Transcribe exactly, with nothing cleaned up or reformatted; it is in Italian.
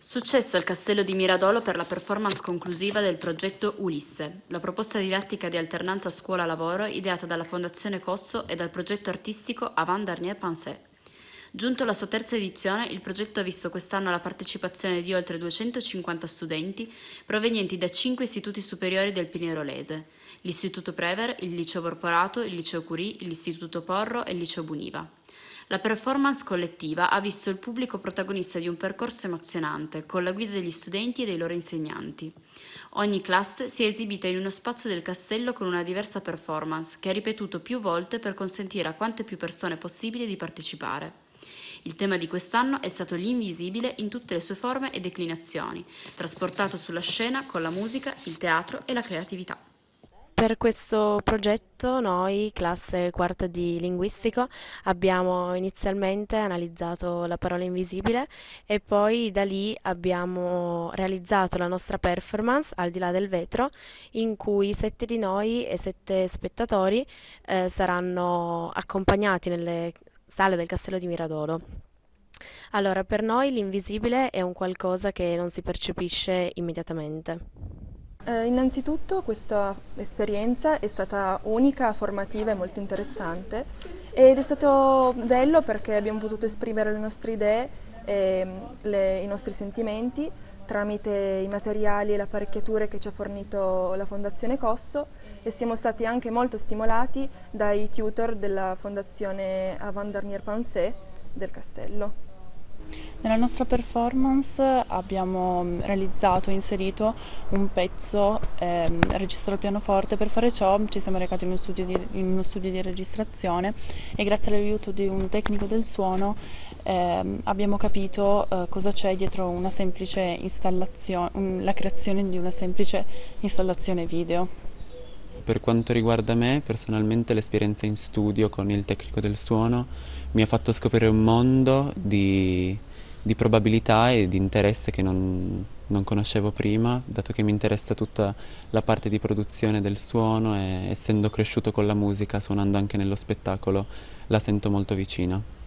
Successo al Castello di Miradolo per la performance conclusiva del progetto Ulisse, la proposta didattica di alternanza scuola-lavoro ideata dalla Fondazione Cosso e dal progetto artistico Avant Dernier Pensée. Giunto alla sua terza edizione, il progetto ha visto quest'anno la partecipazione di oltre duecentocinquanta studenti provenienti da cinque istituti superiori del Pinerolese: l'Istituto Prever, il Liceo Borporato, il Liceo Curie, l'Istituto Porro e il Liceo Buniva. La performance collettiva ha visto il pubblico protagonista di un percorso emozionante, con la guida degli studenti e dei loro insegnanti. Ogni classe si è esibita in uno spazio del castello con una diversa performance, che ha ripetuto più volte per consentire a quante più persone possibile di partecipare. Il tema di quest'anno è stato l'invisibile in tutte le sue forme e declinazioni, trasportato sulla scena con la musica, il teatro e la creatività. Per questo progetto noi, classe quarta di linguistico, abbiamo inizialmente analizzato la parola invisibile e poi da lì abbiamo realizzato la nostra performance al di là del vetro, in cui sette di noi e sette spettatori eh, saranno accompagnati nelle sale del Castello di Miradolo. Allora, per noi l'invisibile è un qualcosa che non si percepisce immediatamente. Eh, innanzitutto questa esperienza è stata unica, formativa e molto interessante ed è stato bello perché abbiamo potuto esprimere le nostre idee e mm, le- i nostri sentimenti tramite i materiali e le apparecchiature che ci ha fornito la Fondazione Cosso e siamo stati anche molto stimolati dai tutor della Fondazione Avant Dernier Pensée del Castello. Nella nostra performance abbiamo mm, realizzato e inserito un pezzo ehm, registrato al pianoforte. Per fare ciò ci siamo recati in uno studio di, in uno studio di registrazione e grazie all'aiuto di un tecnico del suono ehm, abbiamo capito eh, cosa c'è dietro una semplice installazione, un- la creazione di una semplice installazione video. Per quanto riguarda me, personalmente l'esperienza in studio con il tecnico del suono mi ha fatto scoprire un mondo di, di probabilità e di interesse che non, non conoscevo prima, dato che mi interessa tutta la parte di produzione del suono e essendo cresciuto con la musica, suonando anche nello spettacolo, la sento molto vicina.